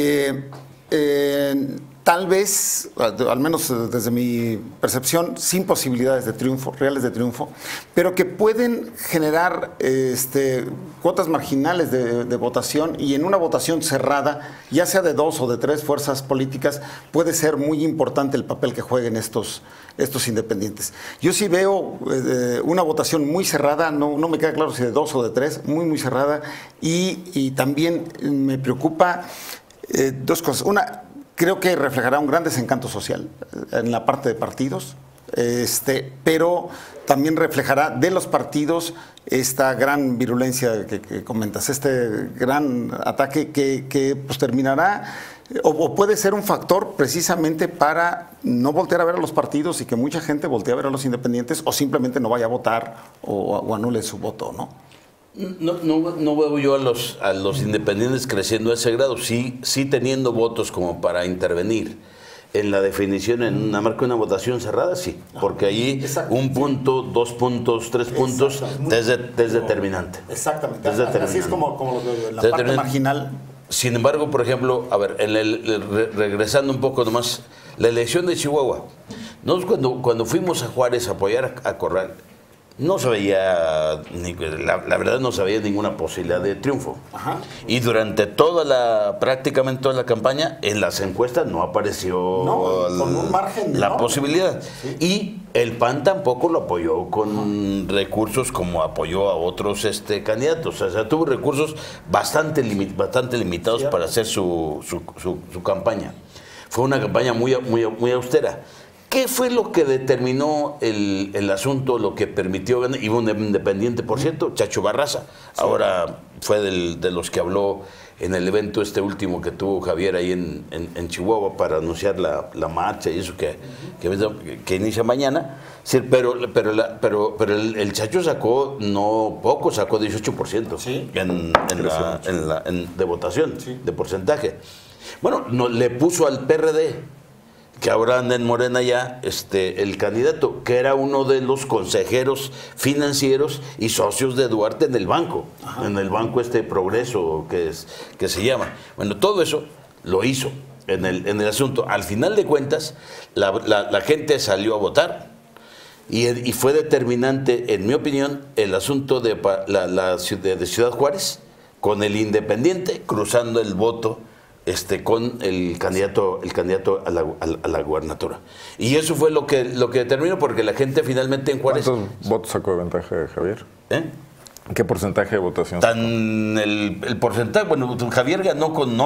Tal vez, al menos desde mi percepción, sin posibilidades de triunfo, reales de triunfo, pero que pueden generar cuotas marginales de votación, y en una votación cerrada, ya sea de 2 o de 3 fuerzas políticas, puede ser muy importante el papel que jueguen estos independientes. Yo sí veo una votación muy cerrada, no me queda claro si de 2 o de 3, muy cerrada, y también me preocupa 2 cosas. Una, creo que reflejará un gran desencanto social en la parte de partidos, pero también reflejará de los partidos esta gran virulencia que comentas, este gran ataque que pues terminará o puede ser un factor precisamente para no voltear a ver a los partidos y que mucha gente voltee a ver a los independientes o simplemente no vaya a votar o anule su voto, ¿no? No veo yo a los independientes creciendo a ese grado, sí teniendo votos como para intervenir en la definición, en una marca, una votación cerrada, sí, porque ahí un punto, 2 puntos, 3 puntos es determinante. Exactamente, así es como lo veo en la parte marginal. Sin embargo, por ejemplo, a ver, regresando un poco nomás, la elección de Chihuahua, nosotros cuando fuimos a Juárez a apoyar a Corral, no se veía, la verdad no se veía ninguna posibilidad de triunfo. Ajá. Y durante prácticamente toda la campaña, en las encuestas no apareció con un margen la posibilidad. Sí. Y el PAN tampoco lo apoyó con recursos como apoyó a otros candidatos. O sea, tuvo recursos bastante limitados para hacer su campaña. Fue una campaña muy austera. ¿Qué fue lo que determinó el asunto, lo que permitió ganar? Iba un independiente, por cierto, Chacho Barraza. Sí. Ahora fue de los que habló en el evento último que tuvo Javier ahí en Chihuahua para anunciar la marcha y eso que inicia mañana. Sí, pero el Chacho sacó, no poco, sacó 18% ¿sí? de votación, sí. De porcentaje. Bueno, le puso al PRD, que ahora anda en Morena ya, el candidato, que era uno de los consejeros financieros y socios de Duarte en el banco. Ajá. En el banco Progreso, que se llama. Bueno, todo eso lo hizo en el asunto. Al final de cuentas, la gente salió a votar y fue determinante, en mi opinión, el asunto de Ciudad Juárez, con el independiente cruzando el voto con el candidato a la gubernatura. Y eso fue lo que determinó, porque la gente finalmente en Juárez... ¿Cuántos votos sacó de ventaja de Javier? ¿Qué porcentaje de votación? El porcentaje, bueno, Javier ganó con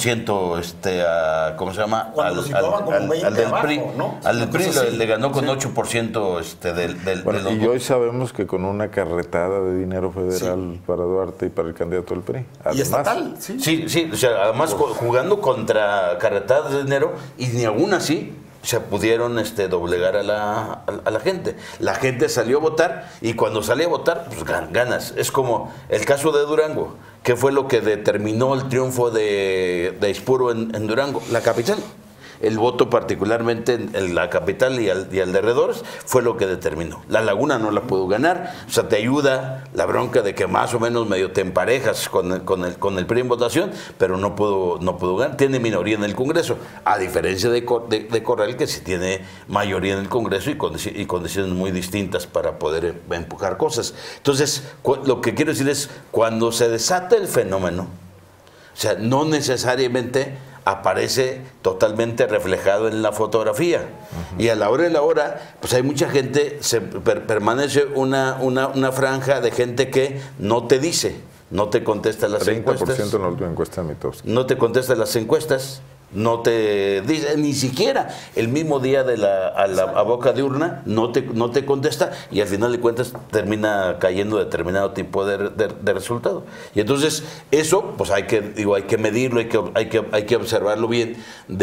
8%, ¿cómo se llama? Al del PRI, ¿no? Al del PRI le ganó con 8% del y hoy sabemos que con una carretada de dinero federal para Duarte y para el candidato del PRI. Además, y estatal, sí. Sí, o sea, además jugando contra carretadas de dinero, y ni aún así se pudieron doblegar a la gente. La gente salió a votar, y cuando salió a votar, pues ganas. Es como el caso de Durango. ¿Qué fue lo que determinó el triunfo de Ispuro en Durango? La capital. El voto particularmente en la capital y al de alrededores fue lo que determinó. La Laguna no la pudo ganar, o sea, te ayuda la bronca de que más o menos medio te emparejas con el PRI en votación, pero no pudo ganar. Tiene minoría en el Congreso, a diferencia de Corral, que sí tiene mayoría en el Congreso y condiciones muy distintas para poder empujar cosas. Entonces, lo que quiero decir es, cuando se desata el fenómeno, o sea, no necesariamente aparece totalmente reflejado en la fotografía. Uh-huh. Y a la hora de la hora, pues hay mucha gente, permanece una franja de gente que no te dice, no te contesta las encuestas. 30% en la última encuesta de Mitofsky. No te contesta las encuestas, no te dice, ni siquiera el mismo día de a boca de urna no te contesta, y al final de cuentas termina cayendo determinado tipo de resultado. Y entonces eso pues hay que medirlo, hay que observarlo bien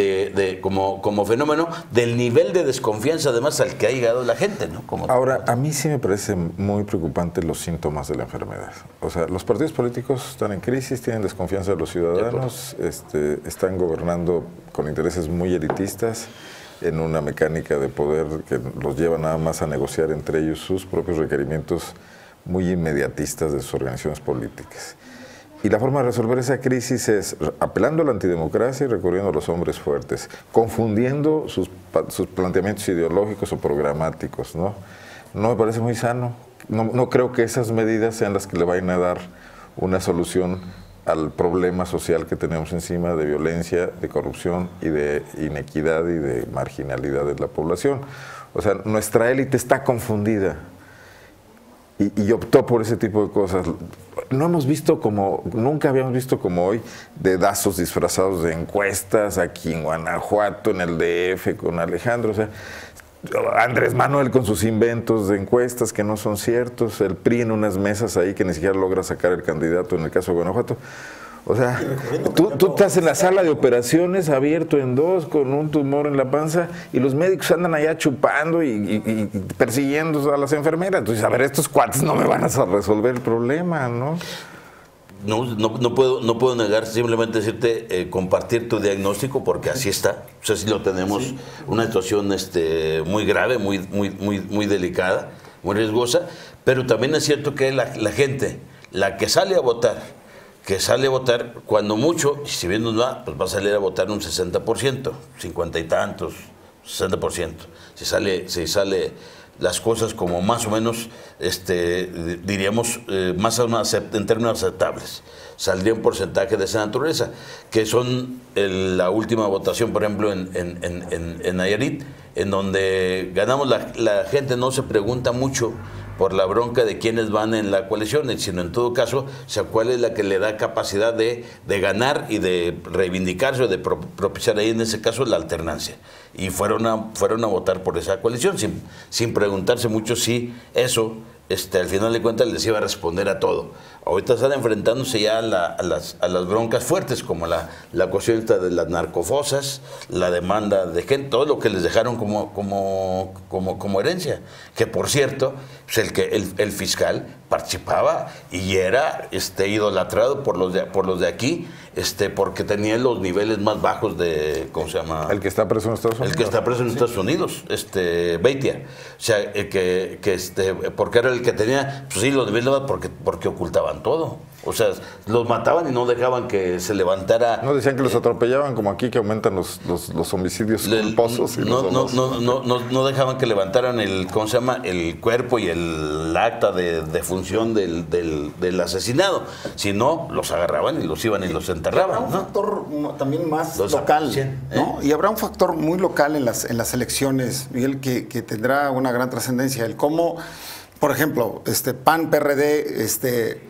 como fenómeno del nivel de desconfianza además al que ha llegado la gente, ¿no? Ahora, a mí sí me parece muy preocupante los síntomas de la enfermedad. O sea, los partidos políticos están en crisis, tienen desconfianza de los ciudadanos, están gobernando con intereses muy elitistas en una mecánica de poder que los lleva nada más a negociar entre ellos sus propios requerimientos muy inmediatistas de sus organizaciones políticas. Y la forma de resolver esa crisis es apelando a la antidemocracia y recurriendo a los hombres fuertes, confundiendo sus planteamientos ideológicos o programáticos, ¿no? No me parece muy sano. No creo que esas medidas sean las que le vayan a dar una solución al problema social que tenemos encima de violencia, de corrupción y de inequidad y de marginalidad de la población. O sea, nuestra élite está confundida y optó por ese tipo de cosas. No hemos visto nunca habíamos visto como hoy dedazos disfrazados de encuestas aquí en Guanajuato, en el DF, con Alejandro, o sea, Andrés Manuel con sus inventos de encuestas que no son ciertos, el PRI en unas mesas ahí que ni siquiera logra sacar el candidato en el caso de Guanajuato. O sea, tú estás en la sala de operaciones abierto en dos con un tumor en la panza y los médicos andan allá chupando y persiguiendo a las enfermeras. Entonces, a ver, estos cuates no me van a resolver el problema, ¿no? No puedo negar, simplemente decirte, compartir tu diagnóstico, porque así está. O sea, sí lo tenemos, sí. Una situación muy grave, muy delicada, muy riesgosa, pero también es cierto que la gente, la que sale a votar, cuando mucho, y si bien nos va, pues va a salir a votar un 60%, 50 y tantos, 60%. Si sale las cosas como más o menos, diríamos, más o menos en términos aceptables. Saldría un porcentaje de esa naturaleza, que son la última votación, por ejemplo, en Nayarit, en donde ganamos, la gente no se pregunta mucho por la bronca de quienes van en la coalición, sino en todo caso, o sea, cuál es la que le da capacidad de ganar y de reivindicarse o de propiciar ahí, en ese caso, la alternancia. Y fueron a votar por esa coalición, sin preguntarse mucho si eso, al final de cuentas, les iba a responder a todo. Ahorita están enfrentándose ya a las broncas fuertes, como la cuestión de las narcofosas, la demanda de gente, todo lo que les dejaron como herencia. Que, por cierto, pues el fiscal participaba y era idolatrado por los de aquí, porque tenía los niveles más bajos de, ¿cómo se llama? El que está preso en Estados Unidos. El que está preso en Estados Unidos, Beitia. O sea, porque era el que tenía, pues sí, los niveles porque ocultaban todo. O sea, los mataban y no dejaban que se levantara. No decían que los atropellaban, como aquí que aumentan los homicidios culposos. No dejaban que levantaran el cuerpo y el acta de función del asesinado. Si no, los agarraban y los iban y los enterraban. Habrá un factor también más local, ¿no? Y habrá un factor muy local en las elecciones, Miguel, que tendrá una gran trascendencia. El cómo, por ejemplo, PAN, PRD,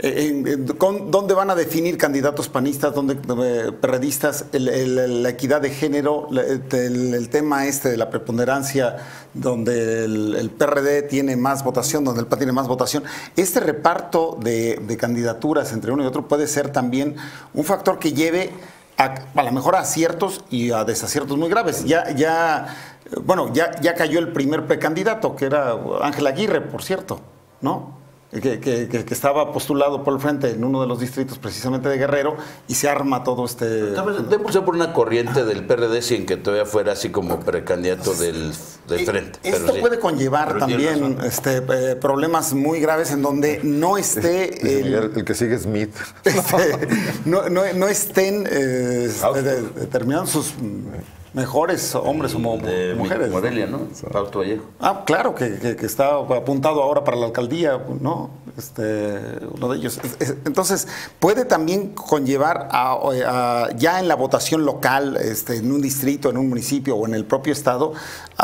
¿dónde van a definir candidatos panistas, perredistas, la equidad de género, el tema de la preponderancia, donde el PRD tiene más votación, donde el PAN tiene más votación? Este reparto de candidaturas entre uno y otro puede ser también un factor que lleve a lo mejor a aciertos y a desaciertos muy graves. Ya cayó el primer precandidato, que era Ángel Aguirre, por cierto, ¿no? Que estaba postulado por el Frente en uno de los distritos precisamente de Guerrero, y se arma todo Debe ser por una corriente del PRD sin que todavía fuera así como precandidato del Frente. Esto puede conllevar también problemas muy graves en donde no esté... el que sigue Smith. No estén determinados sus mejores hombres o mujeres. Morelia, ¿no? Fausto Vallejo. Claro, que está apuntado ahora para la alcaldía, ¿no? Uno de ellos. Entonces, puede también conllevar ya en la votación local, en un distrito, en un municipio o en el propio estado,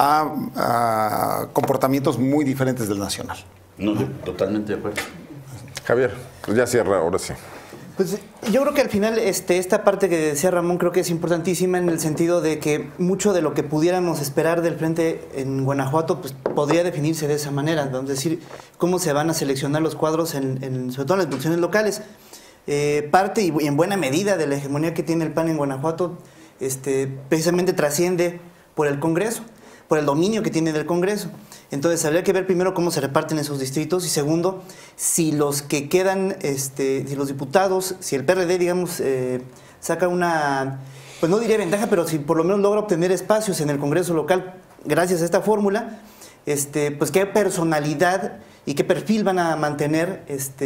a comportamientos muy diferentes del nacional. No, totalmente de acuerdo. Javier, pues ya cierra, ahora sí. Pues yo creo que al final esta parte que decía Ramón creo que es importantísima en el sentido de que mucho de lo que pudiéramos esperar del frente en Guanajuato pues, podría definirse de esa manera, es decir, cómo se van a seleccionar los cuadros sobre todo en las elecciones locales. Parte y en buena medida de la hegemonía que tiene el PAN en Guanajuato precisamente trasciende por el Congreso, por el dominio que tiene del Congreso. Entonces habría que ver primero cómo se reparten esos distritos y segundo, si los que quedan, si los diputados, si el PRD, digamos, saca una, pues no diría ventaja, pero si por lo menos logra obtener espacios en el Congreso local gracias a esta fórmula, pues qué personalidad y qué perfil van a mantener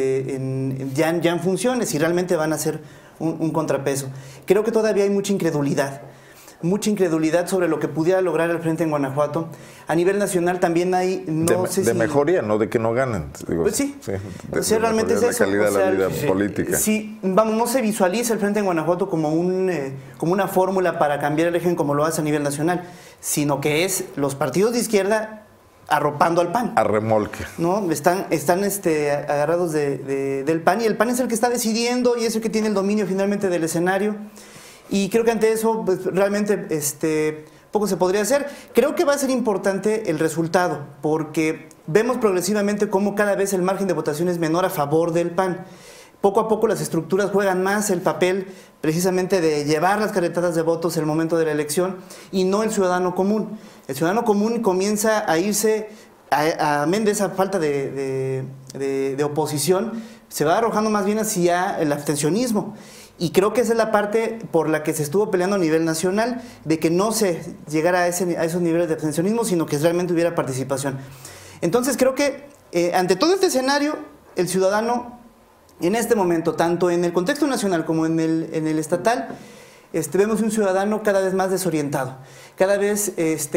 ya en funciones, si realmente van a ser un contrapeso. Creo que todavía hay mucha incredulidad sobre lo que pudiera lograr el frente en Guanajuato. A nivel nacional también hay... de mejoría, no de que no ganen. Digo, pues sí, de realmente es eso. La calidad de la vida política. Sí, vamos, no se visualiza el frente en Guanajuato como una fórmula para cambiar el régimen como lo hace a nivel nacional, sino que es los partidos de izquierda arropando al PAN. A remolque. ¿No? Están agarrados del PAN y el PAN es el que está decidiendo y es el que tiene el dominio finalmente del escenario. Y creo que ante eso pues, realmente poco se podría hacer. Creo que va a ser importante el resultado, porque vemos progresivamente cómo cada vez el margen de votación es menor a favor del PAN. Poco a poco las estructuras juegan más el papel precisamente de llevar las carretadas de votos en el momento de la elección y no el ciudadano común. El ciudadano común comienza a irse, amén de esa falta de oposición, se va arrojando más bien hacia el abstencionismo. Y creo que esa es la parte por la que se estuvo peleando a nivel nacional, de que no se llegara a esos niveles de abstencionismo, sino que realmente hubiera participación. Entonces creo que ante todo este escenario, el ciudadano en este momento, tanto en el contexto nacional como en el estatal, vemos un ciudadano cada vez más desorientado, cada vez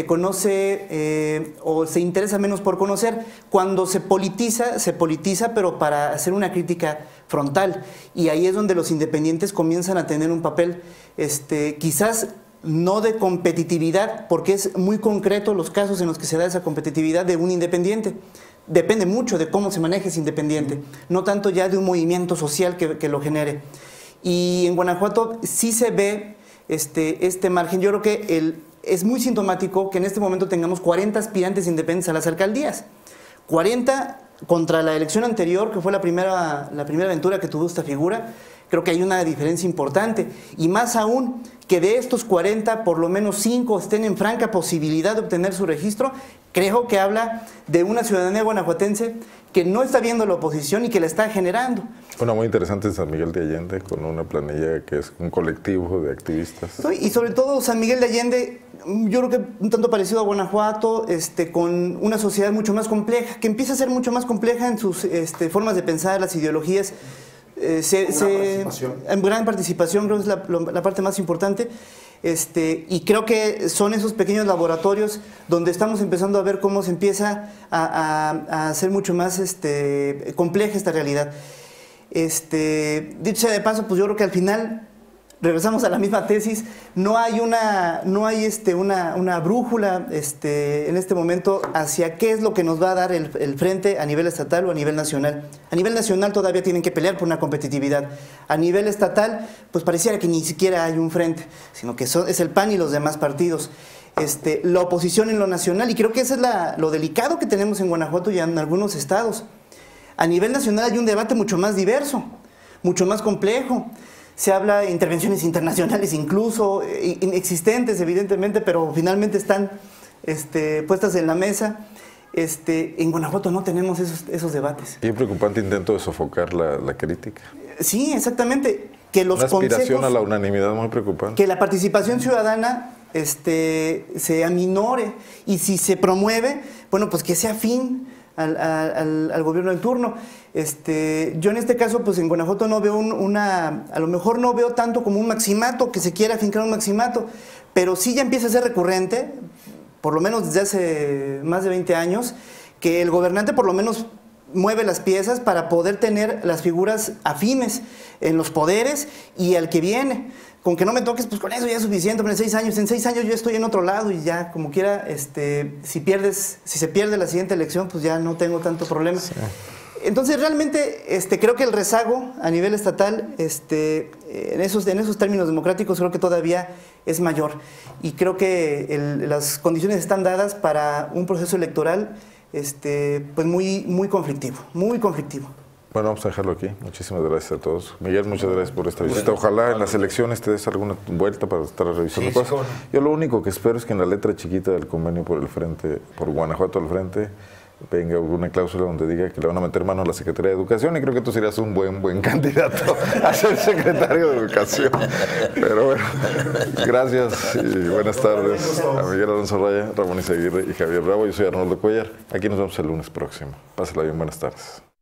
conoce o se interesa menos por conocer. Cuando se politiza, pero para hacer una crítica frontal, y ahí es donde los independientes comienzan a tener un papel quizás no de competitividad, porque es muy concreto los casos en los que se da esa competitividad de un independiente. Depende mucho de cómo se maneje ese independiente, no tanto ya de un movimiento social que lo genere. Y en Guanajuato sí se ve este margen. Yo creo que es muy sintomático que en este momento tengamos 40 aspirantes independientes a las alcaldías. 40 contra la elección anterior, que fue la primera aventura que tuvo esta figura. Creo que hay una diferencia importante. Y más aún, que de estos 40, por lo menos 5 estén en franca posibilidad de obtener su registro. Creo que habla de una ciudadanía guanajuatense que no está viendo la oposición y que la está generando. Una muy interesante en San Miguel de Allende, con una planilla que es un colectivo de activistas. Y sobre todo San Miguel de Allende, yo creo que un tanto parecido a Guanajuato, con una sociedad mucho más compleja, que empieza a ser mucho más compleja en sus formas de pensar, las ideologías. En gran participación, creo que es la parte más importante. Y creo que son esos pequeños laboratorios donde estamos empezando a ver cómo se empieza a hacer mucho más compleja esta realidad. Dicho sea de paso, pues yo creo que al final regresamos a la misma tesis. No hay una brújula en este momento hacia qué es lo que nos va a dar el frente a nivel estatal o a nivel nacional. A nivel nacional todavía tienen que pelear por una competitividad. A nivel estatal, pues pareciera que ni siquiera hay un frente, sino que es el PAN y los demás partidos. La oposición en lo nacional, y creo que eso es lo delicado que tenemos en Guanajuato y en algunos estados. A nivel nacional hay un debate mucho más diverso, mucho más complejo. Se habla de intervenciones internacionales incluso, inexistentes evidentemente, pero finalmente están puestas en la mesa. En Guanajuato no tenemos esos debates. Y un preocupante intento de sofocar la crítica. Sí, exactamente. Que los una aspiración consejos, a la unanimidad muy preocupante. Que la participación ciudadana se aminore, y si se promueve, bueno, pues que sea afín al gobierno en turno. Yo en este caso, pues en Guanajuato no veo a lo mejor no veo tanto como un maximato, que se quiera afincar un maximato, pero sí ya empieza a ser recurrente, por lo menos desde hace más de 20 años, que el gobernante por lo menos mueve las piezas para poder tener las figuras afines en los poderes y al que viene. Con que no me toques, pues con eso ya es suficiente. Pero en 6 años yo estoy en otro lado y ya, como quiera, si se pierde la siguiente elección, pues ya no tengo tanto problema. Sí. Entonces, realmente creo que el rezago a nivel estatal, en esos términos democráticos, creo que todavía es mayor. Y creo que las condiciones están dadas para un proceso electoral pues muy conflictivo, muy conflictivo. Bueno, vamos a dejarlo aquí. Muchísimas gracias a todos. Miguel, muchas gracias por esta visita. Ojalá en las elecciones te des alguna vuelta para estar revisando cosas. Yo lo único que espero es que en la letra chiquita del convenio por el frente, por Guanajuato al frente, venga alguna cláusula donde diga que le van a meter mano a la Secretaría de Educación, y creo que tú serías un buen candidato a ser secretario de Educación. Pero bueno, gracias y buenas tardes a Miguel Alonso Raya, Ramón Izaguirre y Javier Bravo. Yo soy Arnoldo Cuellar. Aquí nos vemos el lunes próximo. Pásala bien, buenas tardes.